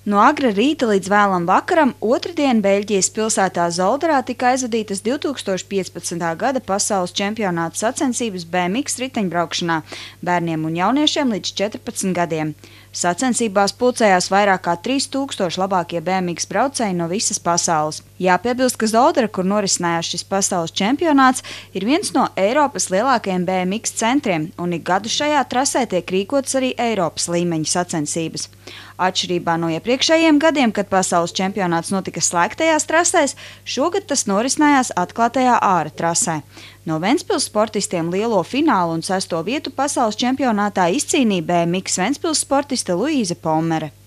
No agra rīta līdz vēlam vakaram otrdien Beļģijas pilsētā Zolderā tika aizvadītas 2015. gada pasaules čempionāta sacensības BMX riteņbraukšanā bērniem un jauniešiem līdz 14 gadiem. Sacensībās pulcējās vairāk kā 3000 labākie BMX braucēji no visas pasaules. Jāpiebilst, ka Zoldera, kur norisinājās šis pasaules čempionāts, ir viens no Eiropas lielākajiem BMX centriem, un ik gadu šajā trasē tiek rīkotas arī Eiropas līmeņa sacensības. Atšķirībā no iepriekšējiem gadiem, kad pasaules čempionāts notika slēgtajās trasēs, šogad tas norisinājās atklātajā āra trasē. No Ventspils sportistiem lielo finālu un 6. vietu pasaules čempionātā izcīnīja BMX Ventspils sportiste Luīze Pomere.